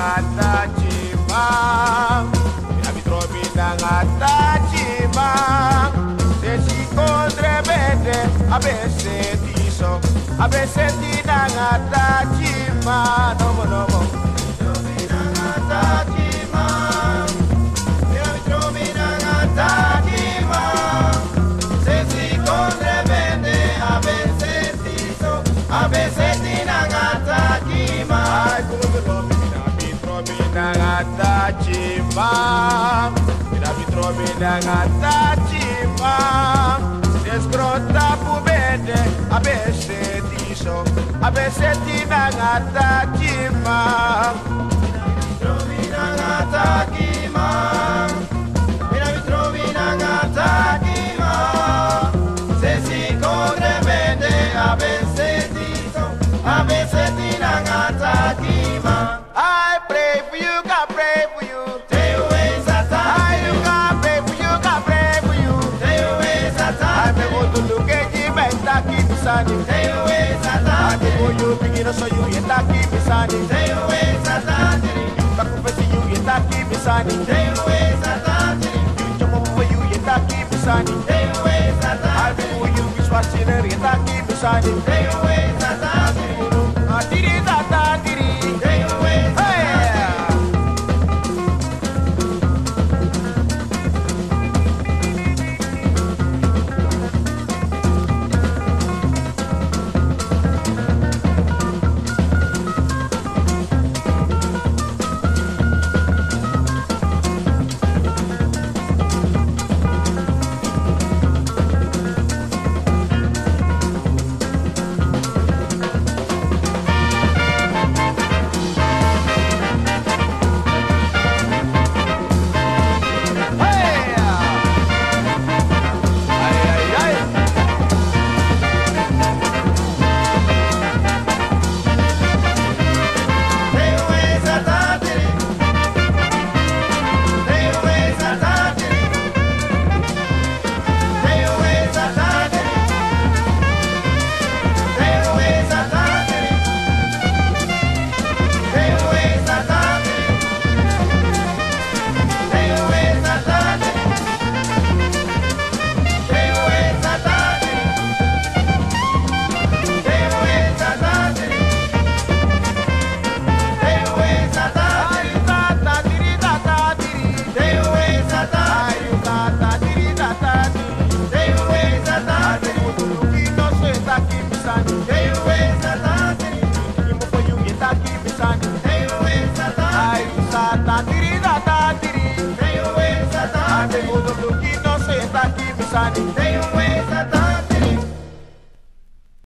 ngata cimang, Nabi trobi ngata cimang. Sesi kontre bede, abese tiso, abese tina ngata cimang. Nomo nomo. Trobi ngata cimang, Nabi trobi ngata cimang. Sesi kontre bede, abese tiso, abese tina ngata cimang. Ay kumulo Nabi trobi ngata cimang, Nabi trobi ngata cimang. Desgrota pubede, abese tiso, abese tina ngata cimang. Nabi trobi ngata cimang, Nabi trobi ngata cimang. Sesi corre bede, abese tiso, abese tina ngata cimang. I pray for you, God pray for you. Stay away, Satan. I do God pray for you, God pray for you. Stay away, Satan. I pray for you, look at you, but keep signing. Stay away, Satan. I pray for you, begin to show you, keep signing. Stay away, Satan. Back over to you, keep signing. Stay away, Satan. You jump over you, keep signing. Stay away, Satan. I pray for you, which was in a keep signing. Stay away, Satan. Diri, Satan, diri. Stay away, Satan. Stay away, Satan.